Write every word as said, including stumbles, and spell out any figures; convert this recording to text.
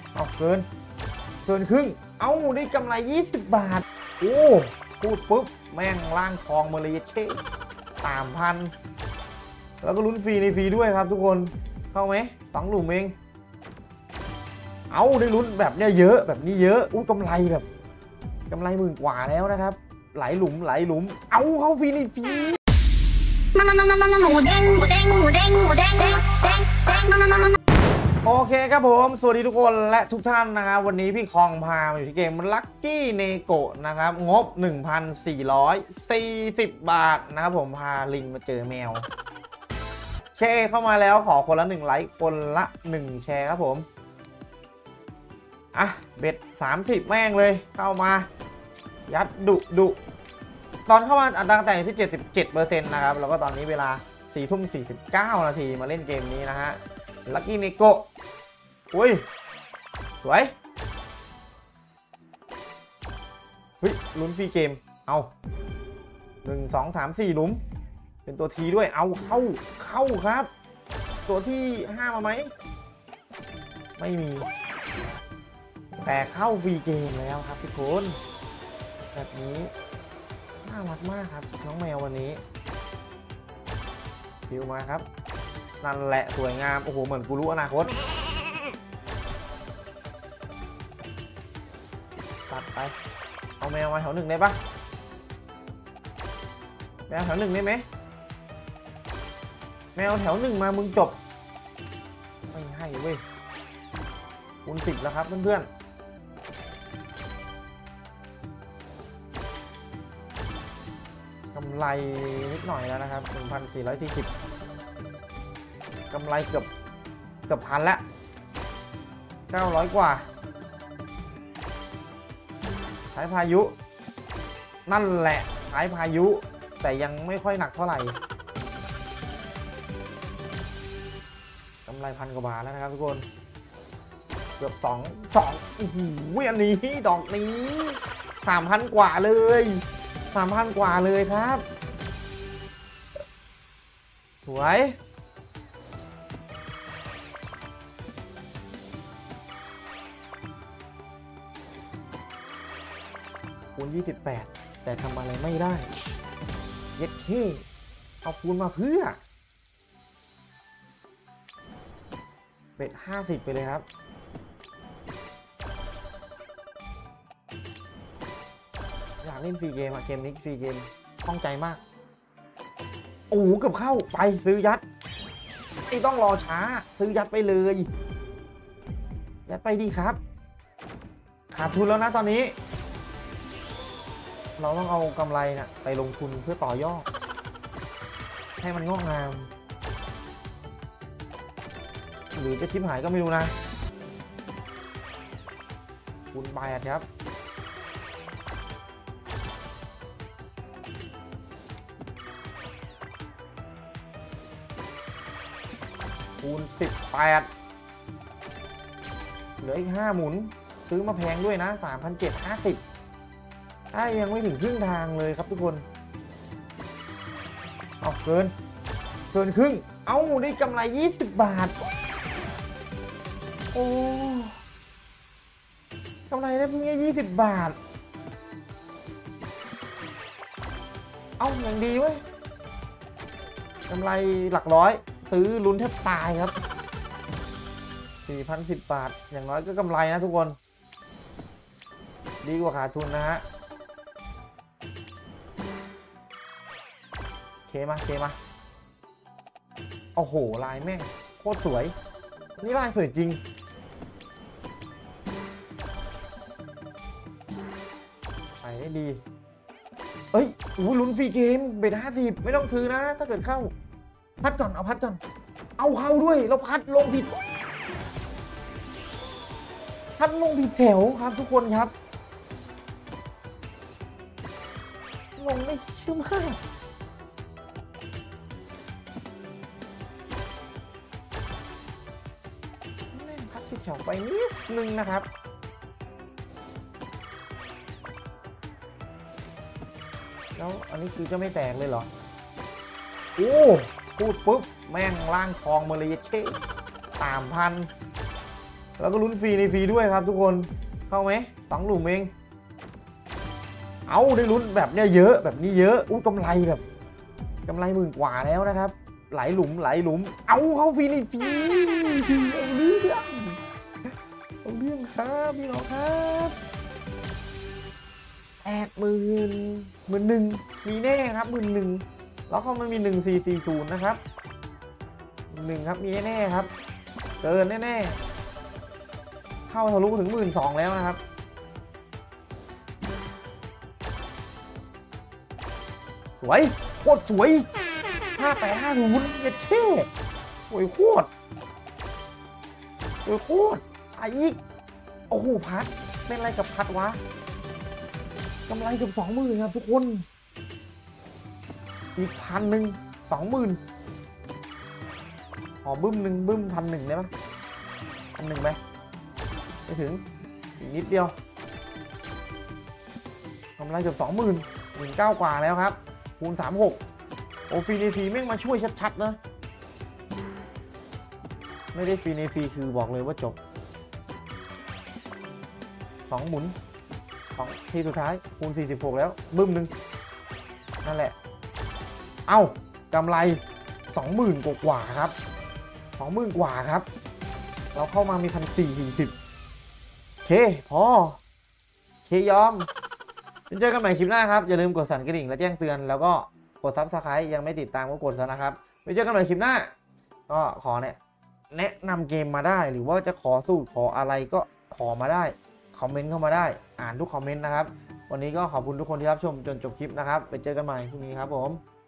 เอาเกินเกินครึ่งเอาได้กำไรยี่สิบบาทโอ้พูดปุ๊บแม่งล่างทองมาเลยเช่สามพันแล้วก็ลุ้นฟรีในฟรีด้วยครับทุกคนเข้าไหมสองหลุมเองเอาได้ลุ้นแบบเนี้ยเยอะแบบนี้เยอะอู้กำไรแบบกำไรหมื่นกว่าแล้วนะครับหลายหลุมหลายหลุมเอาเข้าฟรีในฟรีโอเคครับผมสวัสดีทุกคนและทุกท่านนะครับวันนี้พี่คองพามาอยู่ที่เกมลัคกี้เนโกะนะครับงบ หนึ่งพันสี่ร้อยสี่สิบ บาทนะครับผมพาลิงมาเจอแมวแชร์เข้ามาแล้วขอคนละหนึ่งไลค์คนละหนึ่งแชร์ครับผมอ่ะเบ็ดสามสิบแม่งเลยเข้ามายัดดุดุตอนเข้ามาอัตราการแต่งที่ เจ็ดสิบเจ็ดเปอร์เซ็นต์ นะครับแล้วก็ตอนนี้เวลาสี่ทุ่มสี่สิบเก้านาทีมาเล่นเกมนี้นะฮะลัคกี้เนโกะอุ้ยสวยเฮ้ยลุ้นฟรีเกมเอาหนึ่งสองสามสี่หลุมเป็นตัวทีด้วยเอาเข้าเข้าครับตัวที่ห้ามาไหมไม่มีแต่เข้าฟรีเกมแล้วครับทุกคนแบบนี้น่ารักมากครับน้องแมววันนี้ฟิวมาครับนั่นแหละสวยงามโอ้โหเหมือนกูรู้อนาคตตัดไปเอาแมวมาแถวหนึ่งได้ปะแมวแถวหนึ่งได้ไหมแมวแถวหนึ่งมามึงจบไม่ให้เว้ยคูณสิบแล้วครับเพื่อนๆกำไรนิดหน่อยแล้วนะครับ หนึ่งพันสี่ร้อยสี่สิบ กำไรเกือบเกือบพันละเก้าร้อยกว่าสายพายุนั่นแหละสายพายุแต่ยังไม่ค่อยหนักเท่าไหร่กำไรพันกว่าบาทแล้วนะครับทุกคนเกือบสองสองโอ้โหอันนี้ดอกนี้สามพันกว่าเลยสามพันกว่าเลยครับสวยคูณยี่สิบแปดแต่ทำอะไรไม่ได้เย็ดเท่เอาคูณมาเพื่อเบ็ดห้าสิบไปเลยครับอยากเล่นฟรีเกมอะเกมนี้ฟรีเกมคล่องใจมากโอ้โหเกือบเข้าไปซื้อยัดไม่ต้องรอช้าซื้อยัดไปเลยยัดไปดีครับขาดทุนแล้วนะตอนนี้เราต้องเอากำไรนะไปลงทุนเพื่อต่อยอดให้มันงอกงามหรือจะชิบหายก็ไม่รู้นะคูณแปดครับคูณสิบแปดเหลืออีกห้าหมุนซื้อมาแพงด้วยนะ สามพันเจ็ดร้อยห้าสิบถ้ายังไม่ถึงครึ่งทางเลยครับทุกคนเอาเกินเกินครึ่งเอาได้กำไรยี่สิบบาทโอ้กำไรได้เพียงแค่ยี่สิบบาทเอาอย่างดีเว้ยกำไรหลักร้อยซื้อลุ้นแทบตายครับ สี่พันสิบ บาทอย่างน้อยก็กำไรนะทุกคนดีกว่าขาดทุนนะฮะเคมาเคมาโอ้โหลายแม่งโคตรสวยนี่ลายสวยจริงไปได้ดีเอ้ยอู้ลุ้นฟรีเกมเบ็ดห้าสิบไม่ต้องซื้อนะถ้าเกิดเข้าพัดก่อนเอาพัดก่อนเอาเข้าด้วยแล้วพัดลงผิดพัดลงผิดแถวครับทุกคนครับลงไม่เชื่อมากแม่งพัดผิดแถวไปนิดนึงนะครับแล้วอันนี้คือจะไม่แตกเลยเหรอโอ้พูดปุ๊บแม่งล่างทองมาเลยเช่สามพันแล้วก็ลุ้นฟรีในฟรีด้วยครับทุกคนเข้าไหมสองหลุมเองเอาได้ลุ้นแบบเนี้ยเยอะแบบนี้เยอะอุ้ยกำไรแบบกำไรหมื่นกว่าแล้วนะครับหลายหลุมหลายหลุมเอาเข้าฟรีในฟรีเอาเรื่องเอาเรื่องครับพี่น้องครับแอกหมื่นหมื่นหนึ่งมีแน่ครับหมื่นหนึ่งแล้วเขามันมีหนึ่งสี่สี่ศูนย์นะครับหนึ่งครับมีแน่ๆครับเกินแน่ๆเข้าทะลุถึงหมื่นสองแล้วนะครับสวยโคตรสวยห้าแปดห้าศูนย์เย็ดเท่โอ้ยโคตรโอ้ยโคตรไอ้อีกโอ้โหพัดเป็นอะไรกับพัดวะกำไรเกือบสองหมื่นครับทุกคนอีกพันหนึ่งสองหมื่นอ๋อบึ้มหนึ่งบึ้มพันหนึ่งได้ไหมพันหนึ่งไหมไม่ถึงอีกนิดเดียวกำไรเกือบสองหมื่นหนึ่งเก้ากว่าแล้วครับคูณสามหกโอฟรีในฟรีแม่งมาช่วยชัดๆนะไม่ได้ฟรีในฟรีคือบอกเลยว่าจบสองหมุนของทีสุดท้ายคูณสี่สิบหกแล้วบึ้มหนึ่งนั่นแหละเอ้ากำไร สองหมื่น กว่าครับ สองหมื่น กว่าครับเราเข้ามามี หนึ่งพันสี่ร้อยสี่สิบ เคพอเคยอมเจอกันใหม่คลิปหน้าครับอย่าลืมกดสั่นกระดิ่งและแจ้งเตือนแล้วก็กดซับสไครต์ยังไม่ติดตามก็กดซะนะครับไปเจอกันใหม่คลิปหน้าก็ขอเนี่ยแนะนำเกมมาได้หรือว่าจะขอสูตรขออะไรก็ขอมาได้คอมเมนต์เข้ามาได้อ่านทุกคอมเมนต์นะครับวันนี้ก็ขอบคุณทุกคนที่รับชมจนจบคลิปนะครับไปเจอกันใหม่พรุ่งนี้ครับผม